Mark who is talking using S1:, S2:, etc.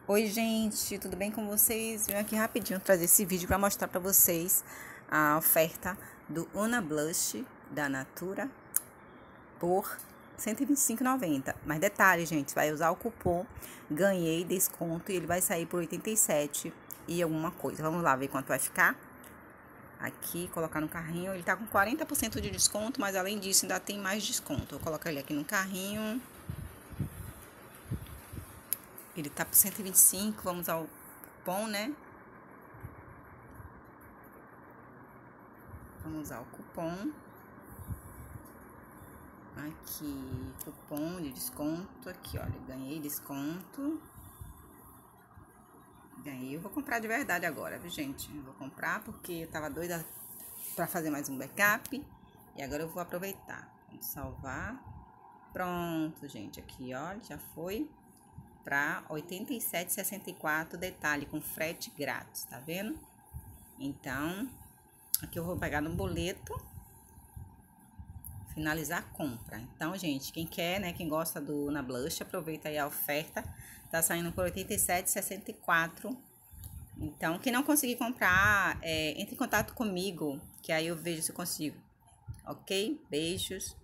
S1: Oi, gente, tudo bem com vocês? Venho aqui rapidinho trazer esse vídeo para mostrar para vocês a oferta do Una Blush da Natura por R$ 125,90. Mas detalhe, gente, vai usar o cupom Ganhei Desconto e ele vai sair por 87 e alguma coisa. Vamos lá ver quanto vai ficar. Aqui, colocar no carrinho. Ele tá com 40% de desconto, mas além disso ainda tem mais desconto. Vou colocar ele aqui no carrinho. Ele tá por 125, vamos ao cupom, né? Vamos usar o cupom. Aqui, cupom de desconto. Aqui, olha, ganhei desconto. Ganhei. Eu vou comprar de verdade agora, viu, gente? Eu vou comprar porque eu tava doida pra fazer mais um backup. E agora eu vou aproveitar. Vamos salvar. Pronto, gente. Aqui, olha, já foi pra R$ 87,64. Detalhe, com frete grátis, tá vendo? Então, aqui eu vou pegar no boleto. Finalizar a compra. Então, gente, quem quer, né, quem gosta do Una Blush, aproveita aí a oferta. Tá saindo por R$ 87,64. Então, quem não conseguir comprar, entre em contato comigo, que aí eu vejo se eu consigo. Ok? Beijos.